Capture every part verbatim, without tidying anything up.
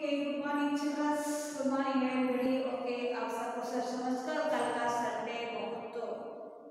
Okay, good morning childrens, good morning everybody. Okay, आप सबको sir समझकर कल का संडे बहुत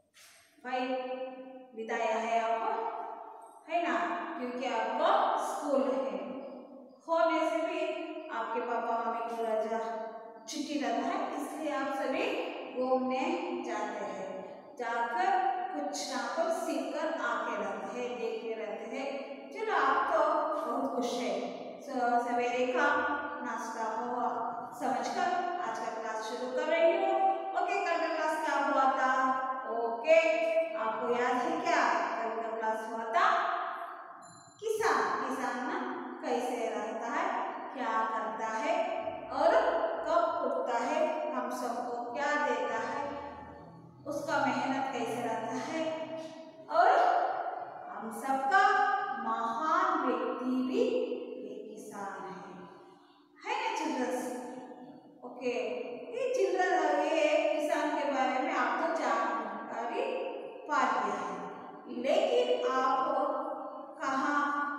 फाइन बिताया है आपको, है ना, क्योंकि आपको स्कूल है होने से भी आपके पापा मम्मी को रजा छुट्टी रहता है, इसलिए आप सभी घूमने जाते हैं। जाकर कुछ ना कुछ सीख कर आके रहते हैं, देखते रहते हैं। चलो, आप तो बहुत खुश है। सवेरे का नाश्ता हुआ समझकर आज का क्लास शुरू कर रही हूँ। ओके, कल का क्लास क्या हुआ था? ओके, आपको याद है क्या? कल का क्लास हुआ था किसान। किसान ना कैसे रहता है, क्या करता है और कब उठता है, हम सबको क्या देता है, उसका मेहनत कैसे रहता है, और हम सबका महान व्यक्ति भी ये किसान है, है ना चिल्ड्रंस? ओके, ये चिल्ड्रन ये किसान के बारे में आपको जानकारी पा लिया है, लेकिन आपको कहाँ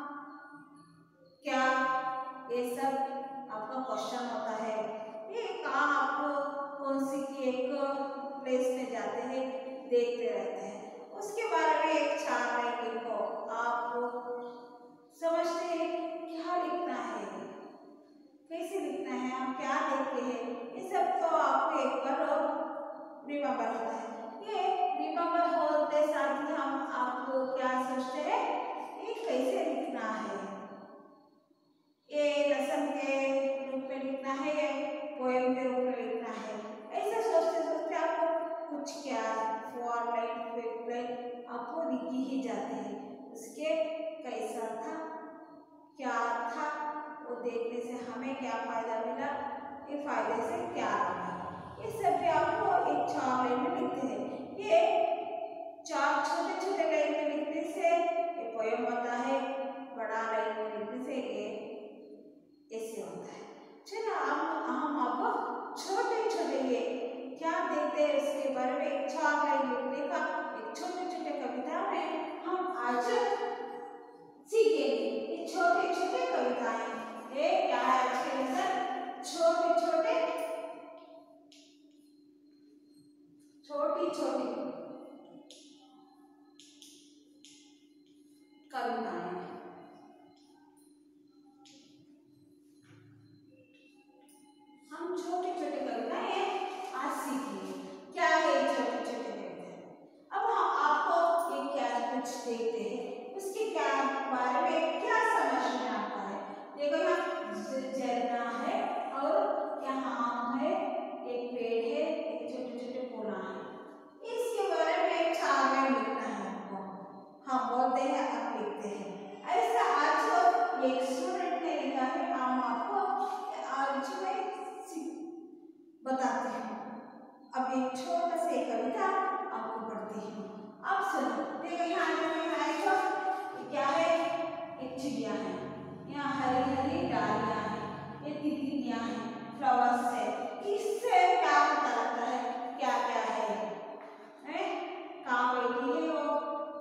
क्या ये सब आपका क्वेश्चन होता है, ये कहाँ आपको कौन सी की एक प्लेस में जाते हैं, देखते रहते हैं, उसके बारे में एक चार लाइन लिखो। आपको समझते हैं क्या लिखना है, कैसे लिखना है, आप क्या देखते हैं, ये सब तो आपको एक बार रिमेम्बर होता है। ये रिमेम्बर होते साथ ही हम आपको क्या सोचते हैं, ये कैसे लिखना है, ये लेसन के रूप में लिखना है या पोएम के रूप में लिखना है, ऐसे सोचते सोचते आपको कुछ क्या फोर लाइन फिफ्थ लाइन आपको लिखी ही जाते हैं। उसके कैसा था, क्या था, वो देखने से हमें क्या फायदा मिला, ये फायदे से क्या मिला, ये सब भी आपको एक चार लाइन में लिखते हैं। ये चार छोटे छोटे लाइन में लिखने से ये पोएम होता है, बड़ा लाइन में लिखने से ये ऐसे होता है। चलो, हम हम अब छोटे छोटे ये क्या देखते हैं उसके बारे में एक चार लाइन लिखने का एक छोटे छोटे कविता में हम आज सीखेंगे। ये छोटे छोटे कविताएं ये क्या है आज के लेसन, छोटे छोटे छोटी छोटी कविताएं। हम छोटे छोटे कविताएं आज सीखेंगे। क्या है छोटे छोटे कविताएं? अब हम आपको ये क्या कुछ देखते हैं, उसके क्या बारे में क्या समझ में आता है। देखो, यहाँ झरना है और यहाँ आम है, एक पेड़ है, एक छोटे छोटे पौधा है, इसके बारे में चार लाइन लिखना है हमको। हम बोलते हैं, अब लिखते हैं। ऐसा आज एक स्टूडेंट ने लिखा है, हम आपको आज में बताते हैं। अब एक छोटा सा कविता आपको पढ़ती हूँ, आप सुनो। देखो, यहाँ आएगा क्या है, एक चिड़िया है, यहाँ हरी हरी डालियाँ हैं, ये तितलियाँ हैं, फ्लावर्स है, इससे क्या पता लगता है क्या क्या है, हैं? कहाँ बैठी है वो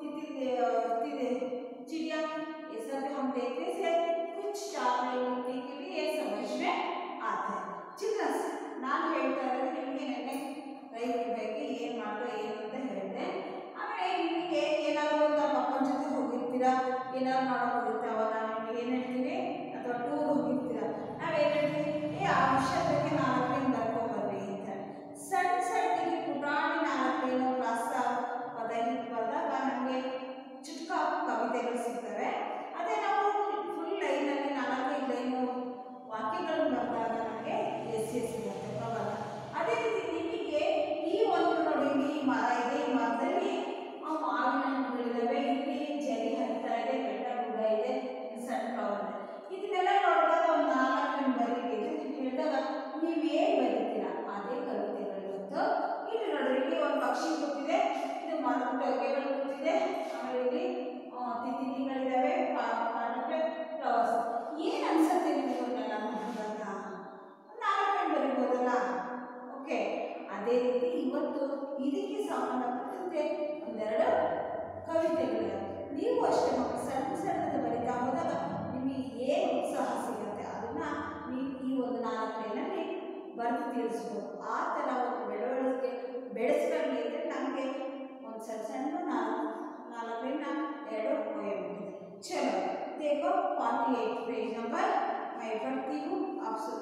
तितली चिड़िया, ये सब हम देखने से कुछ चार लिखने के लिए समझ में आता है। चिल्ड्रंस, ನಾನು ಹೇಳ್ತಾ ಇರೋದು ನಿಮಗೆ ನೆನ್ನೆ ರೈತರ ಬಗ್ಗೆ ಏನು ಮಾಡೋ ಏನು ಅಂತ ಹೇಳಿದೆ. ಆಮೇಲೆ ನಿಮಗೆ ಏನಾದರೂ ಒಂದು ಮಕ್ಕಳ ಜೊತೆ ಹೋಗಿರ್ತೀರಾ, ಏನಾದ್ರು ಮಾಡೋಕೆ ಹೋಗಿರ್ತೀರ, ಅವಾಗ ನಿಮಗೆ ಏನು ಹೇಳ್ತೀವಿ, ಅಥವಾ ಟೂರ್ ಹೋಗಿರ್ತೀರಾ, ನಾವೇನು ಹೇಳ್ತೀವಿ, ಏ ಆ ವಿಷಯ ಬಗ್ಗೆ ನಾಲ್ಕೈದು ಬರ್ಕೊಂಡ್ಬರ್ರಿ ಅಂತ. ಸಣ್ಣ ಸಣ್ಣಗೆ ಪುಟಾಣಿ ನಾಲ್ಕೈದು ಪ್ರಾಸ ಪದ ಹೀಗೆ ಬಂದಾಗ ನಮಗೆ ಚುಟುಕ ಕವಿತೆಗಳು ಸಿಗ್ತವೆ. ಅದೇ ನಾವು ಫುಲ್ ಲೈನಲ್ಲಿ ನಾಲ್ಕೈದು ಲೈನು ವಾಕ್ಯಗಳು ಬಂದಾಗ ನಮಗೆ ಎಸ್ ಎಸ್ ಸಿಗುತ್ತೆ ಬರಲ್ಲ. ಅದೇ ರೀತಿ ನಿಮಗೆ ಈ ಒಂದು ನೋಡಿ, ಈ ಮರ ಇದೆ, ಈ ಮರದಲ್ಲಿ ಮಾವಿನ ಹಣ್ಣುಗಳಿದ್ದಾವೆ, ಇಲ್ಲಿ ಜರಿ ಹರಿತಾ ಇದೆ, ಬೆಟ್ಟ ಗುಡ್ಡ ಇದೆ, ಸಣ್ಣ ಫ್ಲವರ್ ಇದೆ, ಇದನ್ನೆಲ್ಲ ನೋಡಿದಾಗ ಒಂದು ನಾಲ್ಕು ಹಣ್ಣು ಬರೀಬೇಕು ಅಂತ ಹೇಳಿದಾಗ ನೀವೇನು ಬರೀತೀರಾ ಅದೇ ಕವಿತೆಗಳು. ಇವತ್ತು ಇಲ್ಲಿ ನೋಡ್ರಿ, ಇಲ್ಲಿ ಒಂದು ಪಕ್ಷಿ ಕೂತಿದೆ, ಇದು ಮರದ ಟೊಗೆಗಳು ಕೂತಿದೆ, ಆಮೇಲೆ ಇಲ್ಲಿ ತಿತಿಲಿಗಳಿದ್ದಾವೆ, ಫ್ಲವರ್ಸ್. ಏನು ಅನ್ಸುತ್ತೆ ನಿಮಗೆ ಇವನ್ನೆಲ್ಲ ನೋಡಿದಾಗ? ನಾಲ್ಕು ಹಣ್ಣು ಬರಿಬೋದಲ್ಲ. ಓಕೆ, ಅದೇ ರೀತಿ ಇವತ್ತು ಇದಕ್ಕೆ ಸಂಬಂಧಪಟ್ಟಂತೆ ಒಂದೆರಡು ಕವಿತೆಗಳಿವೆ. ನೀವು ಅಷ್ಟೇ ಮಕ್ಕಳು ಸಣ್ಣ ಸಣ್ಣದು ಬರಿತಾ ಹೋದಾಗ ನಿಮಗೆ ಏನು ಉತ್ಸಾಹ ಸಿಗುತ್ತೆ ಅದನ್ನ ಸೆಡ್ ಸೆಂಡು ನಾಲ್ಕು ನಾಲ್ಕರಿಂದ ಎರಡು ಹೋಗ್ಬಿಟ್ಟಿದೆ. चलो देखो अड़तालीस पेज नंबर मैं पढ़ती हूँ आप सुनो।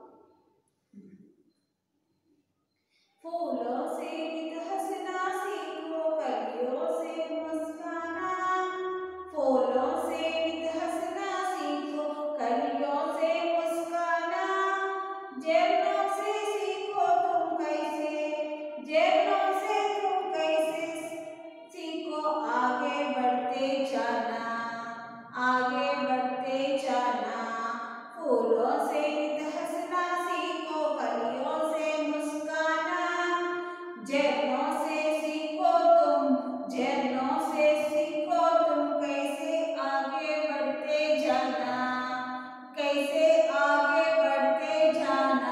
फूलों से नित हंसना सीखो कलियों से मुस्काना, फूलों से नित हंसना सीखो कलियों से मुस्काना, जैनों से सीखो तुम कैसे, जैनों से तुम कैसे सीखो आगे बढ़ते जाना, आगे बढ़ते जाना, फूलों से नित हंसना सीखो कलियों से मुस्काना, जैनों से सीखो तुम, जैनों से सीखो तुम कैसे आगे बढ़ते जाना, कैसे आगे बढ़ते जाना।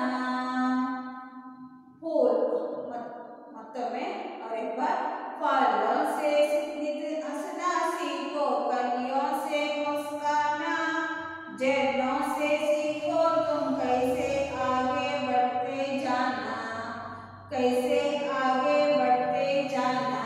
फूल मतलब में और एक बार फलों से नित हंसना सीखो कलियों से मुस्काना, जैनों से सीखो तुम कैसे आगे बढ़ते जाना, कैसे आगे बढ़ते जाना।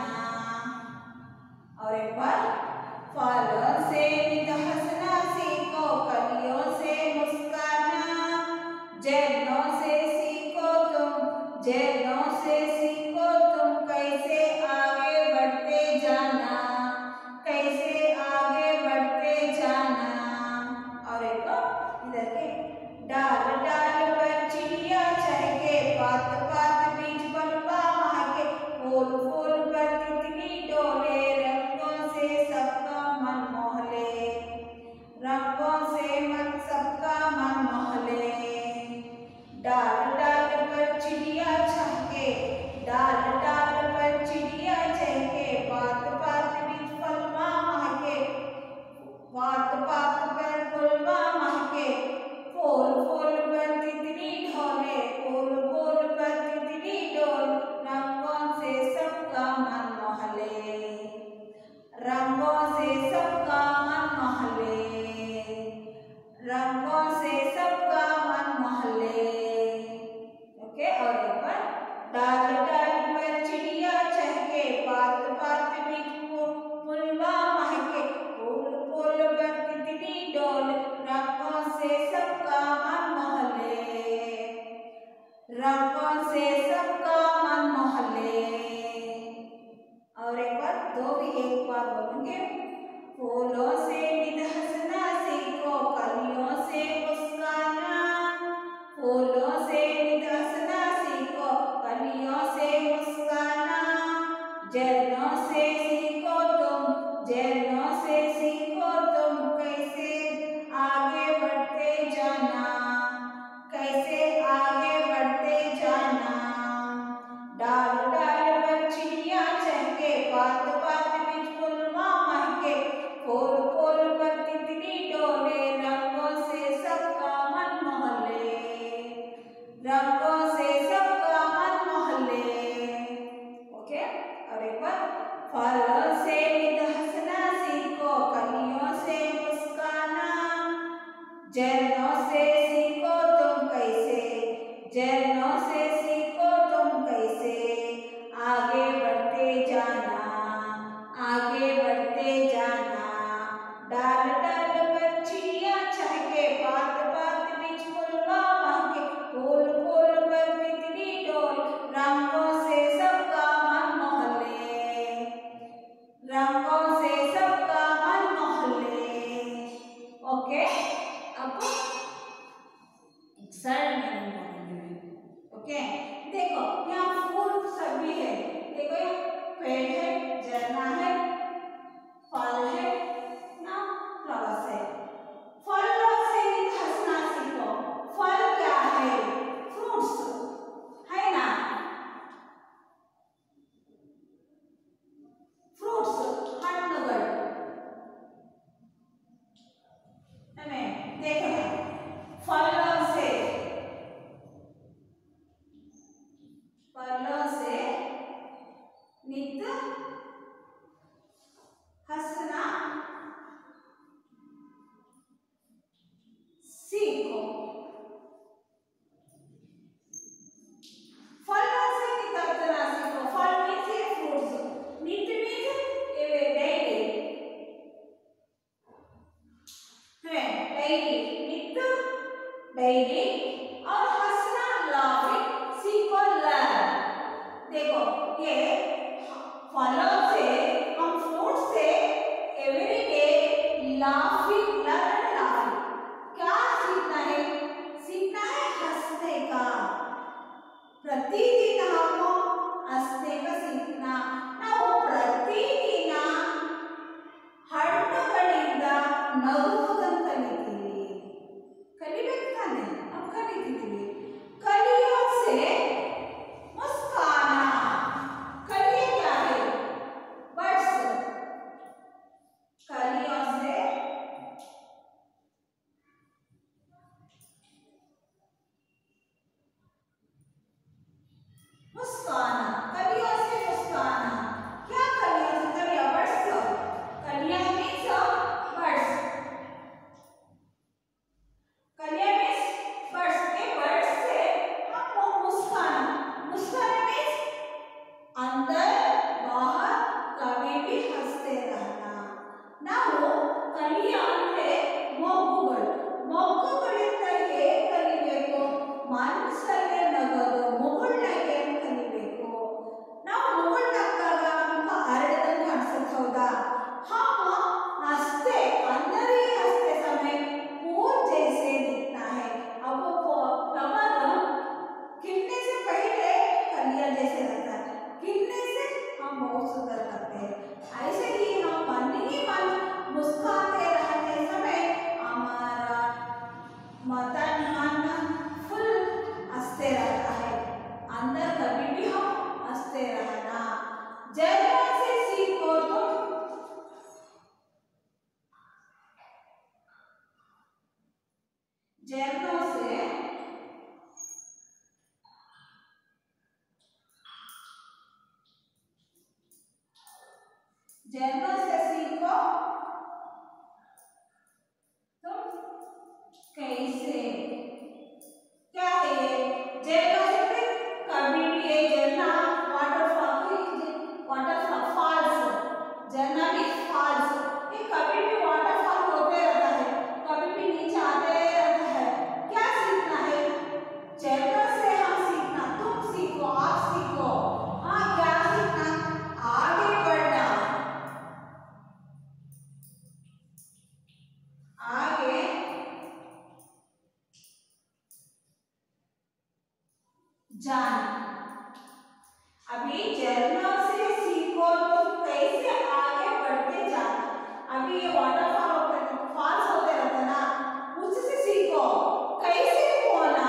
और एक बार फलों से नित हंसना सीखो कलियों से मुस्काना, जैनों से सीखो तुम, जैनों से सीखो तुम कैसे आगे बढ़ते जाना, कैसे आगे बढ़ते जाना। और एक इधर के डाल डाल पर चिड़िया चहके, पात पात बीज बल्बा महके, फूल फूल पर तितली डोले, रंगों से सबका मन मोह ले, रंगों से मन सबका मन मोह ले। डाल डाल पर चिड़िया चहके, डाल डाल पर चिड़िया चहके, पात पात बीज बल्बा महके, पात पात पर फूलवा महके, फूल फूल पर तितली ढोले, फूल फूल पर तितली डोल, रंगों से सबका मन मोह ले, रंगों से सबका मन मोह ले, रंगों से सबका मन मोह ले। ओके और एक बार डाल डाल पर चिड़िया चहके, पात पात बीज फूलवा महके, फूल फूल पर तितली डोल, रंगों से सबका मन मोह ले, रंगों से सबका मन मोह ले। और एक बार दो भी एक बार बोलेंगे। फूलों से नित हंसना सीखो कलियों से मुस्काना, फूलों से नित हंसना सीखो कलियों से मुस्काना, जैनों से सीखो तुम, जैनों से सीखो तुम कैसे आगे बढ़ते जाना, कैसे आगे बढ़ते जाना। डाल डाल पर चिड़िया चहके, पात पात बीज फूलवा महके, फूल फूल पर तितली डोले, रंगों से सबका मन मोह ले, रंगों से सबका मन मोह ले। ओके और एक बार फलों से नित हंसना सीखो कलियों से मुस्काना, जैनों से सीखो तुम कैसे, जैनों से सीखो तुम कैसे आगे बढ़ते जाना, आगे बढ़ते जाना। डाल डाल पर चिड़िया चहके, पात पात बीज फूलवा महके, फूल फूल पर तितली डोल, रंगों से सबका मन मोह ले, रंगों से सबका मन मोह ले। ओके अब एक्सरसाइज में बोलेंगे। ओके देखो यहाँ फूल सभी है, देखो ये पेड़ है, झरना है, फल है ना, फ्लावर्स है। डायरी विथ डायरी और हंसना लाफिंग सीखो लर्न। देखो ये फलों से हम फ्रूट से every day laughing learn laughing क्या सीखना है? सीखना है हंसने का। प्रतिदिन हमको हंसने का सीखना। ನಾವು ಪ್ರತಿದಿನ ಹಣ್ಣುಗಳಿಂದ ನಗುವುದನ್ನು ಕಲಿತೀವಿ. ಕಲಿಬೇಕು ತಾನೆ? ನಾವು ಕಲಿತಿದ್ದೀವಿ. ಕಲಿಯೋ से मुस्काना। कलिए क्या है? बर्ड्स। कलियों से मुस्काना। कलियों से मुस्काना। क्या कलियों से? कलियां बर्ड्स। कलियां मीन्स बर्ड्स। कलियां मीन्स बर्ड्स। के बर्ड्स से हमको मुस्काना। मुस्काना मीन्स अंदर बाहर कभी भी हंसते रहना। ನಾವು ಕಲಿಯ ಅಂದ್ರೆ ಮೊಗ್ಗುಗಳು. ಮೊಗ್ಗುಗಳಿಂದ ಹೇಗೆ ಕಲಿಬೇಕು? ಮನಸ್ಸಲ್ಲೇ ನಗೋದು, ಮುಗುಳ್ನಗೆ ಕಲಿಬೇಕು. ನಾವು ಮುಗುಳ್ನಕ್ಕಾಗ ಮುಖ ಅರಳದಂಗೆ ಕಾಣಿಸುತ್ತೆ, ಹೌದಾ? हम हंसते अंदर ही हंसते समय फूल जैसे दिखता है। अब वो फ्लावर खिलने से पहले कलियां जैसे लगता है, खिलने से हम बहुत सुंदर लगते हैं। ऐसे ही हम मन ही मन मुस्कुराते रहते समय हमारा मतन मन फुल हंसते रहता है। अंदर कभी भी हम हंसते रहना। जैसे से सीखो तुम झरनों से झरनों से सीखो तुम कैसे। क्या है ये? झरनों से फिर कभी भी ये झरना वाटरफॉल वाटरफॉल फॉल्स। झरना मीन्स फॉल्स। ये कभी भी वाटरफॉल होते रहता है, कभी भी नीचे आते रहता है। क्या सीखना है? झरनों से हम सीखना। तुम सीखो, आप सीखो। हाँ, क्या सीखना? आगे बढ़ना। आगे जाना। अभी झरनों से सीखो तुम कैसे आगे बढ़ते जाना। अभी ये वाटरफॉल होते हैं, फॉल्स होते रहते ना, उससे सीखो कैसे होना।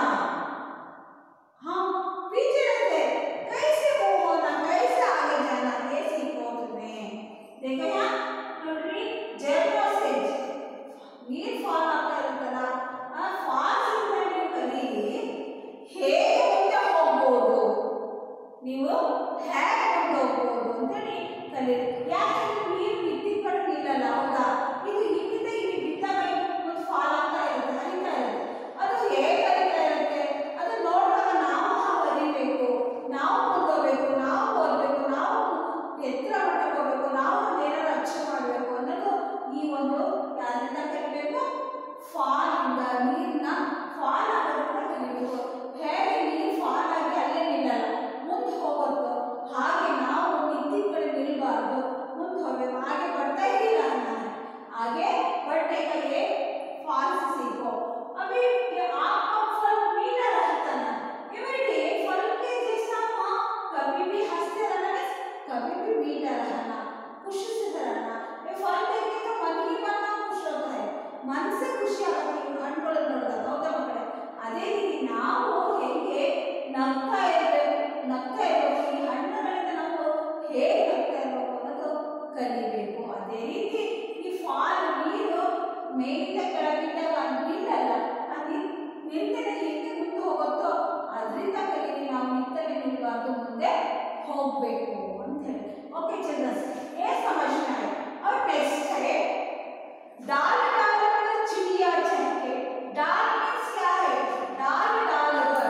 हम पीछे रहते, कैसे वो होना, कैसे आगे जाना, ये सीखो तुम्हें। देखो यहाँ नोड्री झरनों से ನೀರು ಫಾಲ್ ಆಗ್ತಾ ಇರುತ್ತಲ್ಲ, ಆ ಫಾಲ್ಸ್ ಇಂದ ನೀವು ಕಲೀರಿ ಹೇಗೆ ಮುಂದೆ ಹೋಗ್ಬೋದು, ನೀವು ಹೇಗೆ ಮುಂದೆ ಹೋಗ್ಬೋದು ಅಂತೇಳಿ ಕಲೀರಿ. ಯಾಕಂದ್ರೆ ನೀರು ನಿಂತಿದ್ದ ಕಡೆ ನಿಲ್ಲಲ್ಲ, ಹೌದಾ? ಇದು ಇಲ್ಲಿಂದ ಇಲ್ಲಿ ಬಿದ್ದಾಗ ಒಂದು ಫಾಲ್ ಆಗ್ತಾ ಇರುತ್ತೆ, ಹರಿತಾ ಇರುತ್ತೆ. ಅದು ಹೇಗೆ ಹರಿತಾ ಇರುತ್ತೆ ಅದು ನೋಡುವಾಗ ನಾವು ನಾವು ಅರಿಬೇಕು, ನಾವು ಮುಂದೋಗ್ಬೇಕು, ನಾವು ಓದಬೇಕು, ನಾವು ಎತ್ತರ ಮಟ್ಟಕ್ಕೆ ಹೋಗ್ಬೇಕು, ನಾವು ಏನಾದ್ರು ಅಚೀವ್ ಮಾಡಬೇಕು ಅನ್ನೋದು ಈ ಒಂದು ಯಾರಿಂದ ಕಲಿಬೇಕು? ಫಾಲ್ ಇಂದ, ನೀರನ್ನ ಫಾಲ್ ಆಗೋದ್ರಿಂದ ಕಲಿಬೇಕು. ಹೇಗೆ ನೀರು ಫಾಲ್ ಆಗಿ ಅಲ್ಲೇ ನಿಲ್ಲಲ್ಲ, ಮುಂದೆ ಹೋಗುತ್ತೋ ಹಾಗೆ ನಾವು ನಿಂತಿದ್ದ ಕಡೆ ನಿಲ್ಬಾರ್ದು, ಮುಂದೆ ಹೋಗ್ಬೇಕು. आगे बढ़ता ही रहना है, आगे बढ़ने का ये फॉल्स सीखो। अभी ये आपका फल मीठा रहता है, एवरीडे फल के जैसा हम कभी भी हंसते रहना, कभी भी मीठा रहना, खुशी से रहना। ये फल देखे तो मन ही मन खुश होता है, मन से खुशी आಗುತ್ತೆ ಹಣ್ಣುಗಳನ್ನು ನೋಡಿದಾಗ, ಹೌದಾ ಮಕ್ಕಳೇ? ಅದೇ ರೀತಿ ನಾವು ಹೇಗೆ ನಗ್ತಾ ಇರಬೇಕು, ನಗ್ತಾ ಇರಬೇಕು, ಈ ಹಣ್ಣುಗಳಿಂದ ನಾವು ಹೇಗೆ ನಗ್ತಾ ಇರಬೇಕು ಅನ್ನೋದು ಕಲಿಬೇಕು. ಅದೇ ರೀತಿ ಈ ಫಾಲ್ ನೀರು ಮೇಲಿಂದ ಕೆಳಗಿದ್ದಾಗ ನಿಲ್ಲಲ್ಲ, ಅದು ನಿಲ್ತನೆ ಹೇಗೆ ಮುಂದೆ ಹೋಗುತ್ತೋ ಅದರಿಂದ ಕಲೀರಿ. ನಾವು ನಿಂತನೆ ನಿಲ್ಬಾರ್ದು, ಮುಂದೆ ಹೋಗಬೇಕು ಅಂತ ಹೇಳಿ. ओके चिल्ड्रंस, ये समझना है। और नेक्स्ट है डाल डाल पर चिड़िया चहके। डाल मीन्स क्या है? डाल डाल पर,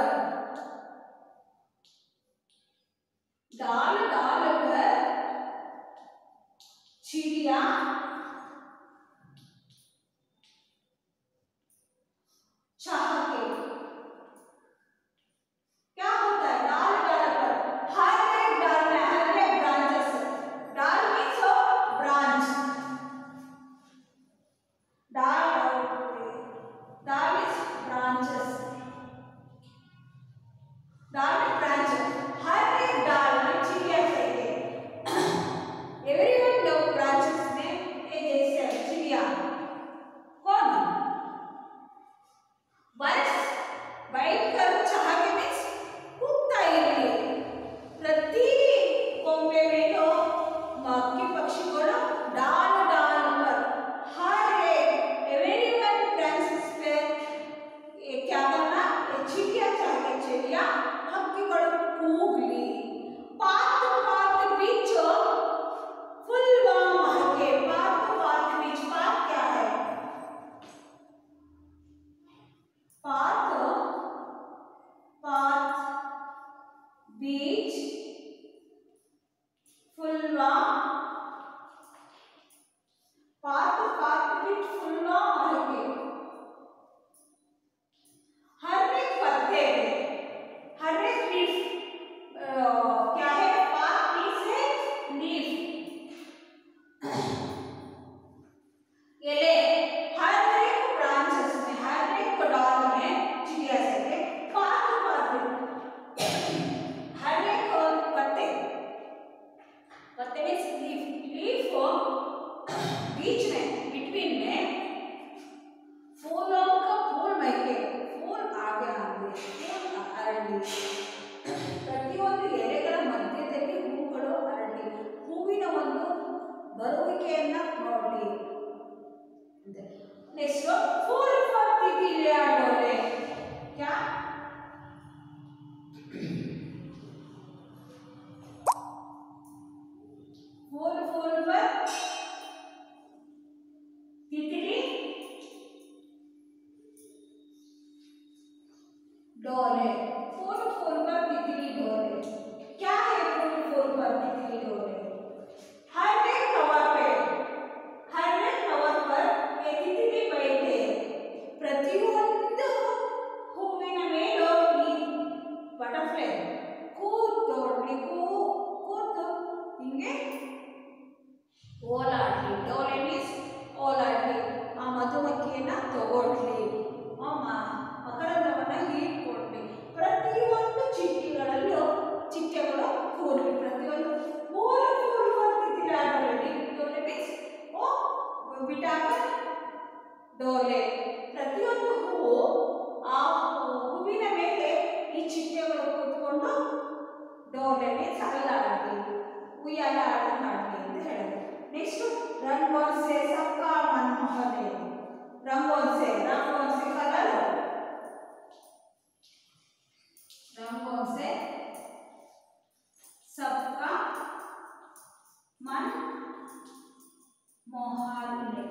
डाल डाल पर चिड़िया नेक्स्ट फूल पर तितलियां डोले, क्या फूल फूल पर तितली डोले, फूल फूल पर तितली डोले, क्या है फूल फूल पर तितली डोले? हर एक फ्लावर पे, हर एक फ्लावर पर एक तितली बैठे, ಪ್ರತಿಯೊಂದು ಹೂವಿನ ಮೇಲೂ ಈ ಬಟರ್ಫ್ಲೈ ಕೂತೋಡ್ಲಿ ಕೂ ಕೂತು ಹಿಂಗೆ ಓಲಾಡ್ಲಿ, ಡೋಲೆ ಮೀನ್ಸ್ ಓಲಾಡ್ಲಿ, ಆ ಮಧುಮಕ್ಕಿಯನ್ನ ತಗೊಳ್ಲಿ, ಮಕರಂದವನ್ನ ಹೀರ್ಕೊಡ್ಲಿ, ಪ್ರತಿಯೊಂದು ಚಿಟ್ಟೆಗಳಲ್ಲೂ ಚಿಟ್ಟೆಗಳು ಕೂರ್ಲಿ, ಪ್ರತಿಯೊಂದು ಮೂರು ಮೂರು ಬರ್ತಿದ್ದೀರ ಡೋಲೆ, ಡೋಲೆ ಮೀನ್ಸ್ ಓ ಬಿಟಾಕ ಡೋಲೆ, ಪ್ರತಿಯೊಂದು ಹೂವು ಆ ಹೂವಿನ ಮೇಲೆ ಈ ಚಿಟ್ಟೆಗಳು ಕೂತ್ಕೊಂಡು ಡೋಲೆ ಮೀನ್ಸ್ ಅಲ್ಲಾಡಲಿ, ಉಯ್ಯಾಲ ಆಡಂಗೆ ಆಡಲಿ ಅಂತ ಹೇಳಿದ್ರು. ನೆಕ್ಸ್ಟ್ ರಂಗೋನ್ ಸೆ ಸಬ್ಕಾ ಮನ್ ಮೊಹಲೆ, ರಂಗೋನ್ ಸೆ ರಂಗೋನ್ ಸೆ ಕಲರ್, ರಂಗೋನ್ ಸೆ सबका मन मोहल्ले,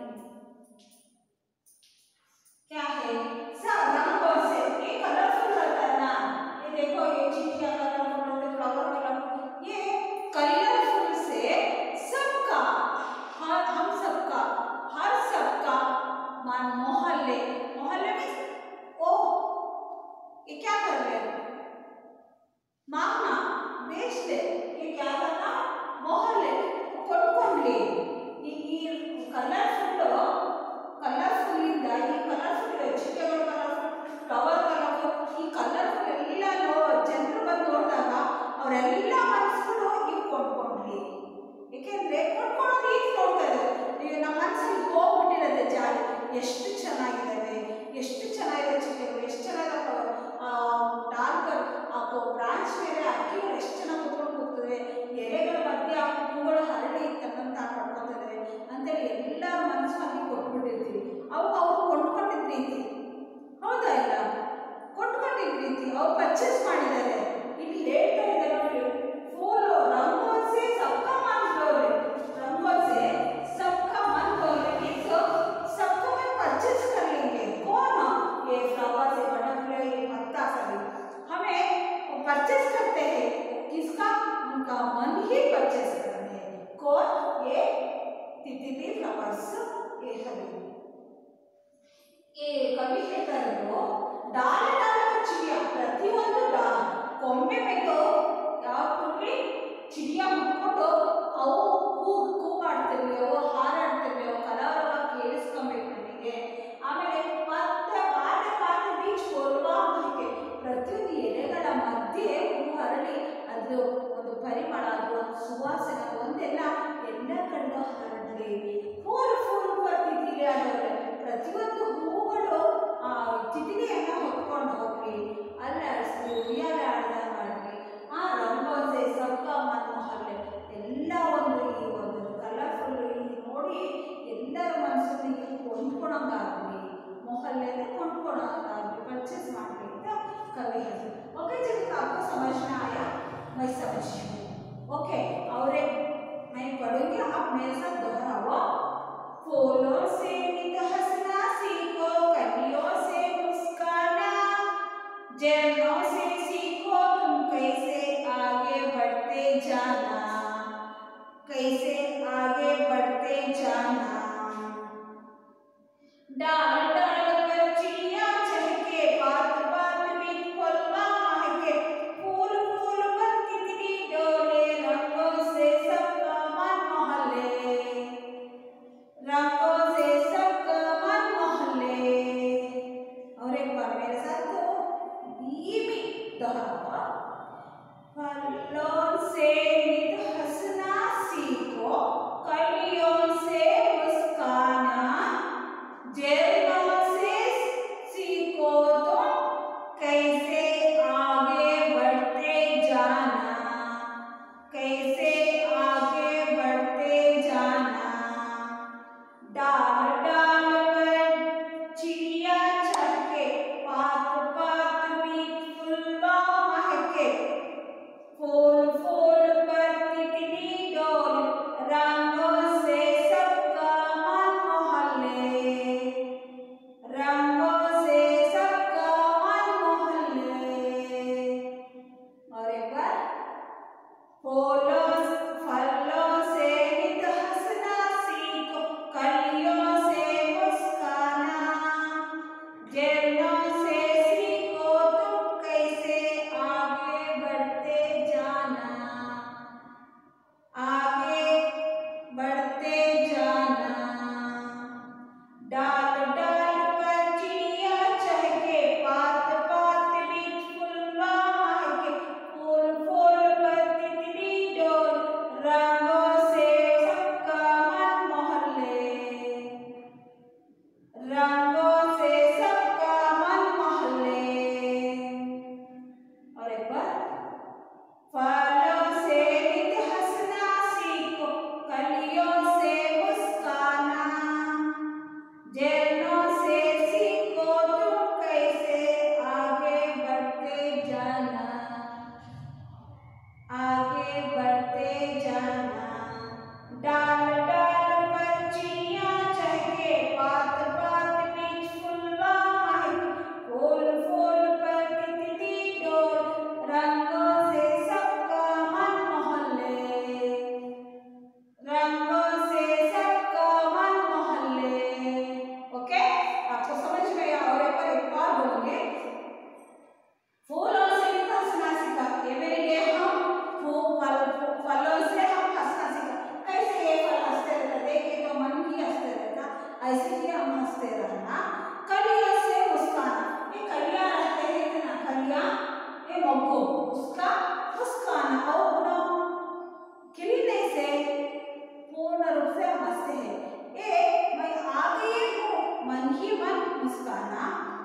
क्या है? सब रंगों से, ये कलरफुल रहता है ना, ये देखो ये चिड़िया कलरफुल होते, फ्लावर कलरफुल, ये कलरफुल से सबका, हर हम सबका, हर सबका मन मोहल्ले, मोहल्ले में ओ ये क्या कर रहे हैं? मांगना बेचते, ये क्या करना? मोहल्ले ಕೊಟ್ಕೊಂಡ್ಲಿ, ಈ ಕಲರ್ಫುಲ್ ಕಲರ್ಫುಲ್ ಇಂದ ಈ ಕಲರ್ಫುಲ್ ಚಿಟ್ಟೆಗಳು ಕಲರ್ಫುಲ್, ಫ್ಲವರ್ ಕಲರ್ಫುಲ್, ಈ ಕಲರ್ಫುಲ್ ಎಲ್ಲ ಜನರು ಬಂದು ನೋಡಿದಾಗ ಅವರೆಲ್ಲ ಮನಸ್ಸುಗಳು ಇವು ಕೊಂಡ್ಕೊಂಡ್ಲಿ, ಏಕೆಂದ್ರೆ ಕೊಂಡ್ಕೊಂಡು ಈಗ ನೋಡ್ತಾ ಇದ್ದಾರೆ, ಈಗ ನಮ್ಮ ಮನಸ್ಸಲ್ಲಿ ಹೋಗ್ಬಿಟ್ಟಿರುತ್ತೆ ಜಾರಿ, ಎಷ್ಟು ಚೆನ್ನಾಗಿದ್ದಾವೆ, ಎಷ್ಟು ಚೆನ್ನಾಗಿದೆ ಚಿಟ್ಟೆಗಳು, ಎಷ್ಟು ಚೆನ್ನಾಗಿ ಡಾರ್ಕ್ ಬ್ರಾಂಚ್ ಮೇಲೆ ಅಕ್ಕಿಗಳು ಎಷ್ಟು ಚೆನ್ನಾಗಿ ಕುತ್ಕೊಂಡು ಹೋಗ್ತದೆ, ಎಲೆಗಳ ಮಧ್ಯೆ ಆ ಹೂಗಳು ಹರಳಿ ತನ್ನಂತ ಪಡ್ಕೊತಿದ್ದಾವೆ ಅಂತೇಳಿ ಎಲ್ಲ ಮನಸ್ಸಲ್ಲಿ ಕೊಟ್ಬಿಟ್ಟಿರ್ತೀವಿ. ಅವಾಗ ಅವ್ರು ಕೊಂಡ್ಕೊಂಡಿದ್ದ ರೀತಿ ಹೌದಾ ಇಲ್ಲ, ಕೊಂಡ್ಕೊಂಡಿದ್ದ ರೀತಿ ಅವ್ರು ಪರ್ಚೇಸ್ ಮಾಡಿದ್ದಾರೆ. ಇಲ್ಲಿ ಹೇಳ್ತಾ ಇದ್ದಾರೆ ನೋಡಿ, ಫೂಲ್ ರಂಗೋನ್ ಸೆ ಸಬ್ಕಾ ಮನ್ ಡೋಲೆ, ರಂಗೋನ್ ಸೆ सबका मन डोले मीन्स सबको मन परचेज कर लेंगे, कौन? ये फ्लावर से बटरफ्लाई, ये पत्ता सभी हमें परचेज करते हैं, किसका? उनका मन ही परचेज करते हैं, कौन? ये तितली फ्लावर्स, ये सभी ये कभी कहता है वो डाल डाल चिड़िया, ಪ್ರತಿಯೊಂದು ಡಾಲ್ ಕೊಂಬೆ ಮೇಲೆ ಯಾವ ಕೂಗ್ಲಿ ಚಿಡಿಯ ಮುಟ್ಕೊಂಡು ಅವು ಕೂಗ್ ಕೂಗಾಡ್ತಿರ್ಲಿ, ಅವು ಹಾರಾಡ್ತಿರ್ಲಿ, ಅವು ಕಲರವಾಗಿ ಕೇಳಿಸ್ಕೊಬೇಕು ನನಗೆ. ಆಮೇಲೆ ಮತ್ತೆ ಪಾದೆ ಪಾದೆ ಬೀಚ್ ಕೊಡುವಾಗೆ ಪ್ರತಿಯೊಂದು ಎಲೆಗಳ ಮಧ್ಯೆ ಹೂ ಹರಳಿ ಅದು ಒಂದು ಪರಿಮಳ, ಅದು ಒಂದು ಸುವಾಸನೆ ಒಂದೆಲ್ಲ ಎಲ್ಲ ಕಡೆಗೂ ಹರಡಲಿ. ಫೂಲ್ ಫೂಲ್ ಬರ್ತಿದ್ದೀರಿ ಅದರಲ್ಲಿ ಪ್ರತಿಯೊಂದು ಹೂಗಳು ಆ ತಿತಿಲಿಯನ್ನು ಹೊತ್ಕೊಂಡು ಹೋಗ್ಲಿ, ಅಲ್ಲಾಡಿಸ್ಲಿ, ಉಯ್ಯಾಲ ಆಡ್ದಾಗ ಮಾಡಲಿ. ಆ ರಂಗೋಸೆ ಸಬ್ಕ ಮನ್ ಮೊಹಲ್ಲೆ ಎಲ್ಲ ಒಂದು ಈ ಒಂದು ಕಲರ್ಫುಲ್ ನೋಡಿ ಎಲ್ಲರ ಮನಸ್ಸನ್ನು ಕೊಂಡ್ಕೊಳಂಗಾಗಲಿ, ಮೊಹಲ್ಲೆ ಅಂದರೆ ಕೊಂಡ್ಕೊಳಂಗಾಗಲಿ, ಪರ್ಚೇಸ್ ಮಾಡಲಿ ಅಂತ कवि है। ओके, जब आपको समझ में आया मैं समझ हूँ। ओके, और एक मैं पढ़ूंगी, आप मेरे साथ दोहराओ। फूलों से नित हंसना सीखो, कलियों से मुस्काना, झरनों से सीखो तुम कैसे आगे बढ़ते जाना, कैसे आगे बढ़ते जाना। डाल डाल कर चिड़िया चहके, बात बात में कोल्ला महके, फूल फूल पर तितली डोले, रंगों से सबका मन मोहल्ले, रंगों से सबका मन मोहल्ले। और एक बार मेरे साथ धीमी दोहराओ। फूलों से नित हंसना सीखो, कलियों से मुस्काना, झरनों से सीखो तुम कैसे आगे बढ़ते जाना, कैसे आगे बढ़ते जाना। डाल डाल पर झरनों से सीखो तुम कैसे आगे बढ़ते जाना, आगे बढ़ते जाना। डाल डाल पर चिड़िया चहके, पात पात बीच फुलवा महके, फूल फूल पर तितली डोल, रंगों से सबका मन मोह ले, रंगों से सबका मन मोह ले। ओके, आपको समझ में आया? और एक बार एक बार बोलेंगे, फूलों से हंसना सीखा। ये मेरे लिए हम फल फलों से हम हंसना सीखा। कैसे ये फल हंसते रहता, देखिए तो मन ही हंसते रहता, ऐसे ही हम हंसते रहना। कलियों से मुस्काना, ये कलियां रहते हैं ना, कलियां ये मोगो, उसका मुस्काना और खिलने से पूर्ण रूप से हंसते हैं। ये मैं आ गई हूँ, मन ही मन मुस्काना,